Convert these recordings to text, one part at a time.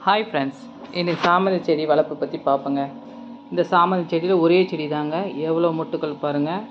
Hi friends, இன்னைக்கு சாமந்தி செடி வளர்ப்பு பற்றி பார்ப்போங்க. இந்த சாமந்தி செடியில் ஒரே செடி தாங்க, எவ்வளோ மொட்டுக்கள் பாருங்கள்.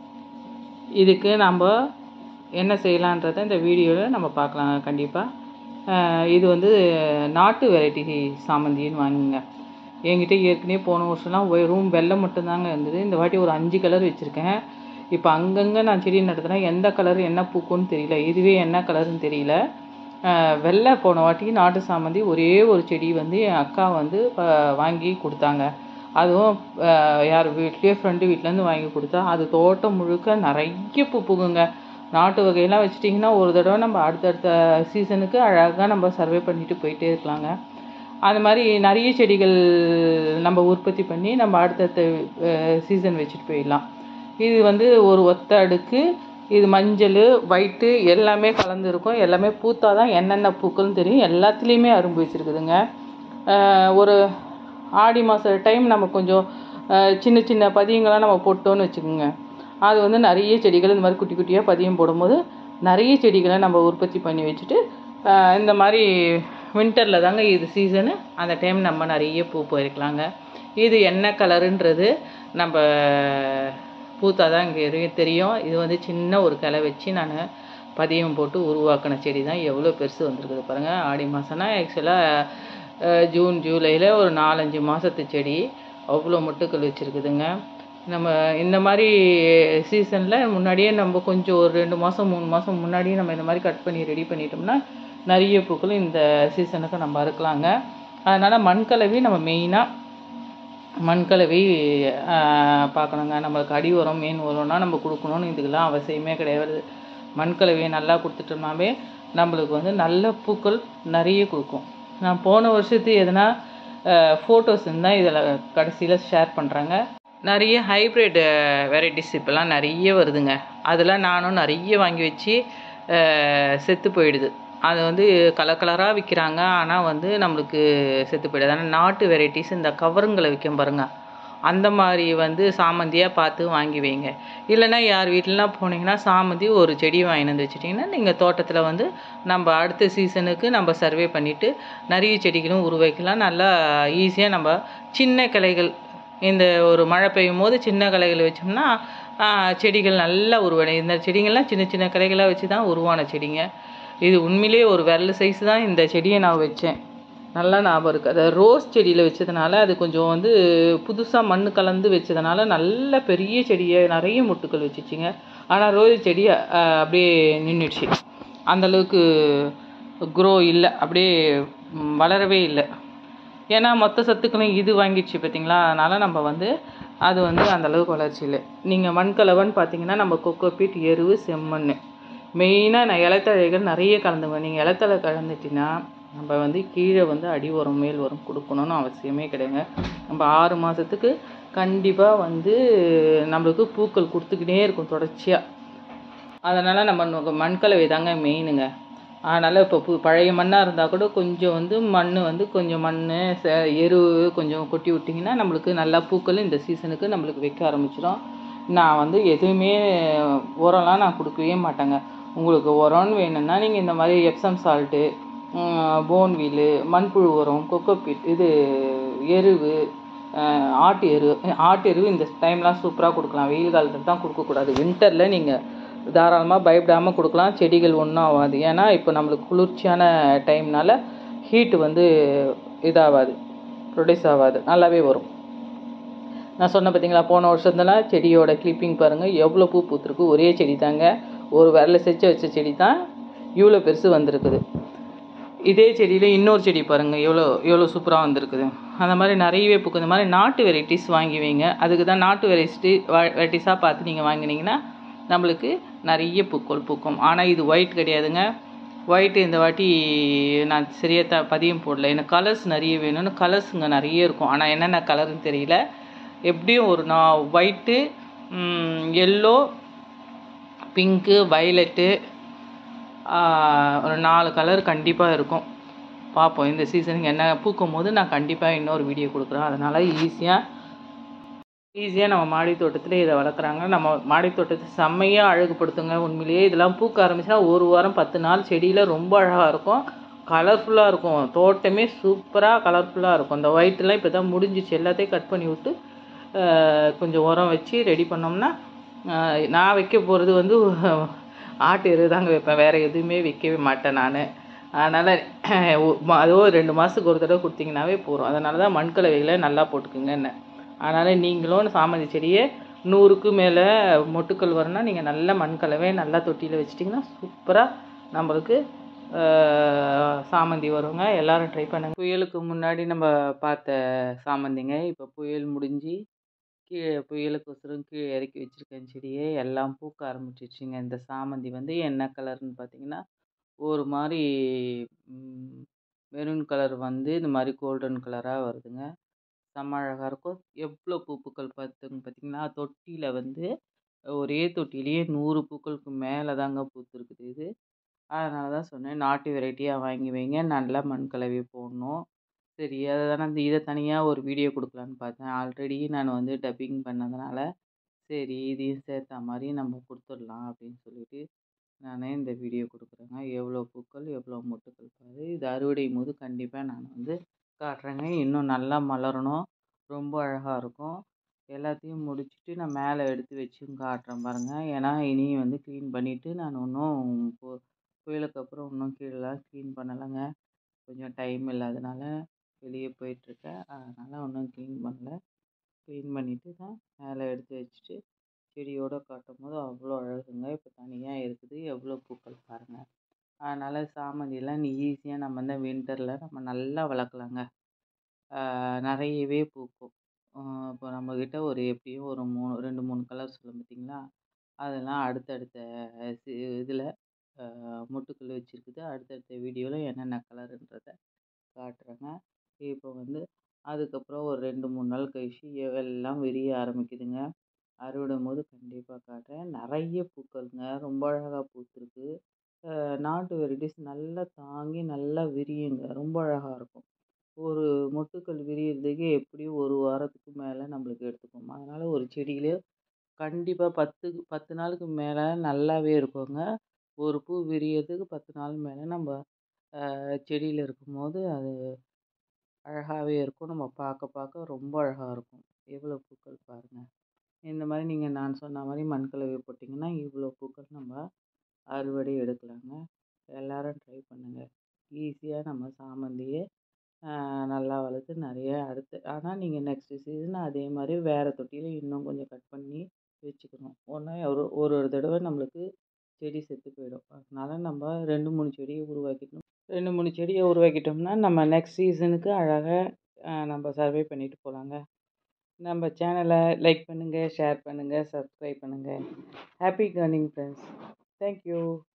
இதுக்கு நம்ம என்ன செய்யலான்றதை இந்த வீடியோவில் நம்ம பார்க்கலாங்க கண்டிப்பாக. இது வந்து நாட்டு வெரைட்டி சாமந்தின்னு வாங்குங்க. என்கிட்ட ஏற்கனவே போன வருஷம்லாம் வெறும் வெள்ளை மட்டும்தாங்க இருந்தது. இந்த வாட்டி ஒரு 5 கலர் வச்சுருக்கேன். இப்போ அங்கங்கே நான் செடி நடுறதுனா எந்த கலர் என்ன பூக்குன்னு தெரியல, இதுவே என்ன கலருன்னு தெரியல. வெள்ளை போன வாட்டி நாட்டு சாமந்தி ஒரே ஒரு செடி வந்து என் அக்கா வந்து வாங்கி கொடுத்தாங்க. அதுவும் யார் வீட்லேயே ஃப்ரெண்டு வீட்டிலேருந்து வாங்கி கொடுத்தா. அது தோட்டம் முழுக்க நிறைய பூ பூக்குங்க. நாட்டு வகையெல்லாம் வச்சுட்டிங்கன்னா ஒரு தடவை நம்ம அடுத்தடுத்த சீசனுக்கு அழகாக நம்ம சர்வே பண்ணிட்டு போயிட்டே இருக்கலாங்க. அது மாதிரி நிறைய செடிகள் நம்ம உற்பத்தி பண்ணி நம்ம அடுத்தடுத்த சீசன் வச்சுட்டு போயிடலாம். இது வந்து ஒரு ஒத்த அடுக்கு, இது மஞ்சள் ஒயிட்டு எல்லாமே கலந்துருக்கும். எல்லாமே பூத்தா தான் என்னென்ன பூக்கள்னு தெரியும். எல்லாத்துலேயுமே அரும்பு வச்சுருக்குதுங்க. ஒரு ஆடி மாத டைம் நம்ம கொஞ்சம் சின்ன சின்ன பதியங்கள்லாம் நம்ம போட்டோன்னு வச்சுக்கோங்க. அது வந்து நிறைய செடிகள் இந்த மாதிரி குட்டி குட்டியாக பதியம் போடும்போது நிறைய செடிகளை நம்ம உற்பத்தி பண்ணி வச்சுட்டு இந்த மாதிரி வின்டரில் தாங்க இது சீசனு, அந்த டைம் நம்ம நிறைய பூ போயிருக்கலாங்க. இது என்ன கலருன்றது நம்ம பூத்தா தான் இங்கே தெரியும். இது வந்து சின்ன ஒரு கிளை வச்சு நான் பதியம் போட்டு உருவாக்கின செடி தான். எவ்வளோ பெருசு வந்திருக்குது பாருங்கள். ஆடி மாதம்னா ஆக்சுவலாக ஜூன் ஜூலையில் ஒரு 4-5 மாதத்து செடி அவ்வளோ மொட்டுக்கள் வச்சுருக்குதுங்க. நம்ம இந்த மாதிரி சீசனில் முன்னாடியே நம்ம கொஞ்சம் ஒரு 2 மாதம் 3 மாதம் முன்னாடியே நம்ம இந்த மாதிரி கட் பண்ணி ரெடி பண்ணிட்டோம்னா நிறைய பூக்களும் இந்த சீசனுக்கு நம்ம அறுக்கலாங்க. அதனால் மண்கலவி நம்ம மெயினாக மண்கலவி பார்க்கணுங்க. நம்மளுக்கு அடி உரம் மீன் உரம்னா நம்ம கொடுக்கணும்னு இதுக்கெல்லாம் அவசியமே கிடையாது. மண்கலவியை நல்லா கொடுத்துட்டோம்னாவே நம்மளுக்கு வந்து நல்ல பூக்கள் நிறைய கொடுக்கும். நான் போன வருஷத்து எதனா ஃபோட்டோஸ் இருந்தால் இதில் கடைசியில் ஷேர் பண்ணுறாங்க. நிறைய ஹைப்ரிட் வெரைட்டிஸ் இப்போல்லாம் நிறைய வருதுங்க. அதெல்லாம் நானும் நிறைய வாங்கி வச்சு செத்து போயிடுது. அது வந்து கலராக விற்கிறாங்க, ஆனால் வந்து நம்மளுக்கு செத்து போயிடுது. ஆனால் நாட்டு வெரைட்டிஸ் இந்த கவருங்களை விற்கும் பாருங்க, அந்த மாதிரி வந்து சாமந்தியாக பார்த்து வாங்கி வைங்க. இல்லைன்னா யார் வீட்டிலலாம் போனீங்கன்னா சாமந்தி ஒரு செடி வாங்கிட்டு வந்து வச்சுட்டிங்கன்னா நீங்கள் தோட்டத்தில் வந்து நம்ம அடுத்த சீசனுக்கு நம்ம சர்வே பண்ணிவிட்டு நிறைய செடிகளும் உருவாக்கலாம். நல்லா ஈஸியாக நம்ம சின்ன கிளைகள், இந்த ஒரு மழை பெய்யும் போது சின்ன கிளைகள் வச்சோம்னா செடிகள் நல்லா உருவாடும். இந்த செடிகள்லாம் சின்ன சின்ன கிளைகளாக வச்சு தான் உருவான செடிங்க. இது உண்மையிலே ஒரு விரல் சைஸ் தான் இந்த செடியை நான் வச்சேன். நல்லா ஞாபகம் இருக்குது. அதை ரோஸ் செடியில் வச்சதுனால அது கொஞ்சம் வந்து புதுசாக மண் கலந்து வச்சதுனால நல்ல பெரிய செடியை நிறைய மொட்டுக்கள் வச்சுச்சிங்க. ஆனால் ரோஸ் செடி அப்படியே நின்றுடுச்சு. அந்தளவுக்கு க்ரோ இல்லை, அப்படியே வளரவே இல்லை. ஏன்னா மொத்த சத்துக்களும் இது வாங்கிடுச்சு பார்த்தீங்களா. அதனால் நம்ம வந்து அது வந்து அந்தளவுக்கு வளர்ச்சி இல்லை. நீங்கள் மண்கலவன்னு பார்த்தீங்கன்னா நம்ம கொக்கோபீட், எருவு, செம்மண் மெயினாக நான் இலைத்தழைகள் நிறைய கலந்துவேன். நீங்கள் இலைத்தழை கலந்துட்டிங்கன்னா நம்ம வந்து கீழே வந்து அடி உரம் மேல் உரம் கொடுக்கணும்னு அவசியமே கிடையாது. நம்ம 6 மாதத்துக்கு கண்டிப்பாக வந்து நம்மளுக்கு பூக்கள் கொடுத்துக்கிட்டே இருக்கும் தொடர்ச்சியாக. அதனால் நம்ம மண்கலவை தாங்க மெயினுங்க. அதனால் இப்போ பழைய மண்ணாக இருந்தால் கூட கொஞ்சம் வந்து மண் வந்து கொஞ்சம் மண் எரு கொஞ்சம் கொட்டி விட்டிங்கன்னா நம்மளுக்கு நல்லா பூக்கள் இந்த சீசனுக்கு நம்மளுக்கு வைக்க ஆரம்பிச்சிடும். நான் வந்து எதுவுமே உரம்லாம் நான் கொடுக்கவே மாட்டேங்க. உங்களுக்கு உரம்னு வேணும்னா நீங்கள் இந்த மாதிரி எப்சம் சால்ட்டு, போன்வீலு, மண்புழு உரம், கொக்கோபீட், இது எருவு, ஆட்டு எருவு இந்த டைம்லாம் சூப்பராக கொடுக்கலாம். வெயில் காலத்தில் தான் கொடுக்கக்கூடாது. வின்டரில் நீங்கள் தாராளமாக பயப்படாமல் கொடுக்கலாம். செடிகள் ஒன்றும் ஆகாது. ஏன்னா இப்போ நம்மளுக்கு குளிர்ச்சியான டைம்னால ஹீட்டு வந்து இதாகாது, ப்ரொடியூஸ் ஆகாது, நல்லாவே வரும். நான் சொன்ன பார்த்தீங்களா, போன வருஷத்துலாம் செடியோட கிளிப்பிங் பாருங்கள் எவ்வளோ பூ பூத்துருக்கு. ஒரே செடி தாங்க, ஒரு விரலில் செச்சு வச்ச செடி தான் இவ்வளோ பெருசு வந்திருக்குது. இதே செடியில் இன்னொரு செடி பாருங்கள் எவ்வளோ சூப்பராக வந்திருக்குது. அந்த மாதிரி நிறையவே பூக்கும். இந்த மாதிரி நாட்டு வெரைட்டிஸ் வாங்கி வைங்க. அதுக்கு தான் நாட்டு வெரைட்டிஸாக பார்த்து நீங்கள் வாங்கினீங்கன்னா நம்மளுக்கு நிறைய பூக்கள் பூக்கும். ஆனால் இது ஒயிட் கிடையாதுங்க. ஒயிட்டு இந்த வாட்டி நான் சரியாக பதியம் போடல. எனக்கு கலர்ஸ் நிறைய வேணும்னு கலர்ஸுங்க நிறைய இருக்கும். ஆனால் என்னென்ன கலருன்னு தெரியல. எப்படியும் ஒரு ஒயிட்டு, எல்லோ, பிங்க்கு, வயலட்டு, ஒரு 4 கலர் கண்டிப்பாக இருக்கும். பார்ப்போம் இந்த சீசனுக்கு என்ன பூக்கும் போது நான் கண்டிப்பாக இன்னொரு வீடியோ கொடுக்குறேன். அதனால் ஈஸியாக நம்ம மாடி தோட்டத்தில் இதை வளர்க்குறாங்க. நம்ம மாடி தோட்டத்தை செம்மையாக அழகுபடுத்துங்க. உண்மையிலேயே இதெல்லாம் பூக்க ஆரம்பிச்சுன்னா 1 வாரம் 10 நாள் செடியில் ரொம்ப அழகாக இருக்கும். கலர்ஃபுல்லாக இருக்கும். தோட்டமே சூப்பராக கலர்ஃபுல்லாக இருக்கும். அந்த ஒயிட்லாம் இப்போ தான் முடிஞ்சிச்சு. எல்லாத்தையும் கட் பண்ணி விட்டு கொஞ்சம் உரம் வச்சு ரெடி பண்ணோம்னா, நான் வைக்க போகிறது வந்து ஆட்டு எரு தாங்க வைப்பேன். வேறு எதுவுமே வைக்கவே மாட்டேன் நான். அதனால் அதுவும் 2 மாதத்துக்கு ஒரு தடவை கொடுத்தீங்கன்னாவே போதும். அதனால தான் மண்கலவைகளை நல்லா போட்டுக்குங்கன்னு. அதனால் நீங்களும் சாமந்தி செடியை 100க்கு மேலே மொட்டுக்கள் வரணும்னா நீங்கள் நல்ல மண்கலவை நல்லா தொட்டியில் வச்சிட்டிங்கன்னா சூப்பராக நம்மளுக்கு சாமந்தி வருங்க. எல்லோரும் ட்ரை பண்ணுங்க. புயலுக்கு முன்னாடி நம்ம பார்த்த சாமந்திங்க இப்போ புயல் முடிஞ்சு கீழே புயலுக்கோசரம் கீழே இறக்கி வச்சுருக்கேன் செடியை எல்லாம் பூக்க ஆரம்பிச்சிருச்சுங்க. இந்த சாமந்தி வந்து என்ன கலர்னு பார்த்தீங்கன்னா ஒரு மாதிரி மெரூன் கலர் வந்து இந்த மாதிரி கோல்டன் கலராக வருதுங்க. செம்ம அழகாக இருக்கும். எவ்வளோ பூக்கள் பார்த்தீங்கன்னா தொட்டியில் வந்து ஒரே தொட்டிலேயே 100 பூக்களுக்கு மேலே தாங்க பூத்துருக்குது இது. அதனால தான் சொன்னேன் நாட்டு வெரைட்டியாக வாங்கி வைங்க, நல்லா மண்கலவை போடணும். சரி அதை தானே இதை தனியாக ஒரு வீடியோ கொடுக்கலான்னு பார்த்தேன். ஆல்ரெடி நான் வந்து டப்பிங் பண்ணதுனால சரி இதையும் சேர்த்த மாதிரி நம்ம கொடுத்துடலாம் அப்படின்னு சொல்லிட்டு நானே இந்த வீடியோ கொடுக்குறேங்க. எவ்வளோ பூக்கள் எவ்வளோ மொட்டுக்கள் பாரு. இது அறுவடையும் போது கண்டிப்பாக நான் வந்து காட்டுறேங்க. இன்னும் நல்லா மலரணும், ரொம்ப அழகாக இருக்கும். எல்லாத்தையும் முடிச்சுட்டு நான் மேலே எடுத்து வச்சும் காட்டுறேன் பாருங்கள். ஏன்னா இனியும் வந்து க்ளீன் பண்ணிவிட்டு நான் இன்னும் புயலுக்கு அப்புறம் இன்னும் கீழெலாம் க்ளீன் பண்ணலைங்க. கொஞ்சம் டைம் இல்லாதனால வெளியே போயிட்டுருக்கேன். அதனால் ஒன்றும் க்ளீன் பண்ணல. க்ளீன் பண்ணிவிட்டு தான் மேலே எடுத்து வச்சுட்டு செடியோடு காட்டும் போது அவ்வளோ அழகுங்க. இப்போ தனியாக இருக்குது, எவ்வளோ பூக்கள் பாருங்கள். அதனால் சாமந்தியெல்லாம் ஈஸியாக நம்ம இந்த வின்டரில் நம்ம நல்லா வளர்க்கலாங்க. நிறையவே பூக்கும். இப்போ நம்மக்கிட்ட ஒரு எப்படியும் ஒரு 2-3 கலர் சொல்லும் பார்த்தீங்களா, அதெல்லாம் அடுத்தடுத்த இதில் மொட்டுக்கள் வச்சுருக்குது. அடுத்தடுத்த வீடியோவில் என்னென்ன கலருன்றதை காட்டுறேங்க. இப்போ வந்து அதுக்கப்புறம் ஒரு 2-3 நாள் கழிச்சு எல்லாம் விரிய ஆரம்பிக்குதுங்க. அறுவடும் போது கண்டிப்பாக காட்டுறேன். நிறைய பூக்கள்ங்க, ரொம்ப அழகாக பூத்துருக்கு. நாட்டு வெரைட்டிஸ் நல்லா தாங்கி நல்லா விரியுங்க, ரொம்ப அழகாக இருக்கும். ஒரு மொட்டுக்கள் விரியறதுக்கே எப்படியும் 1 வாரத்துக்கு மேலே நம்மளுக்கு எடுத்துக்கும். அதனால் ஒரு செடியிலே கண்டிப்பாக 10 நாளுக்கு மேலே நல்லாவே இருக்குங்க. ஒரு பூ விரியறதுக்கு 10 நாள் மேலே நம்ம செடியில் இருக்கும்போது அது அழகாகவே இருக்கும். நம்ம பார்க்க பார்க்க ரொம்ப அழகாக இருக்கும். எவ்வளோ பூக்கள் பாருங்கள். இந்த மாதிரி நீங்கள் நான் சொன்ன மாதிரி மண்கலவை போட்டிங்கன்னா இவ்வளோ பூக்கள் நம்ம அறுவடை எடுக்கலாங்க. எல்லோரும் ட்ரை பண்ணுங்கள். ஈஸியாக நம்ம சாமந்தியை நல்லா வளர்த்து நிறைய அடுத்து ஆனால் நீங்கள் நெக்ஸ்ட்டு சீசன் அதே மாதிரி வேறு தொட்டியில் இன்னும் கொஞ்சம் கட் பண்ணி வச்சுக்கணும். ஒரு தடவை நம்மளுக்கு செடி செத்து போயிடும். அதனால் நம்ம 2-3 செடியை உருவாக்கிக்கணும். 2-3 செடியை உருவாக்கிட்டோம்னா நம்ம நெக்ஸ்ட் சீசனுக்கு அழகாக நம்ம சர்வே பண்ணிட்டு போகலாங்க. நம்ம சேனலை லைக் பண்ணுங்கள், ஷேர் பண்ணுங்கள், சப்ஸ்கிரைப் பண்ணுங்கள். Happy gardening friends. தேங்க்யூ.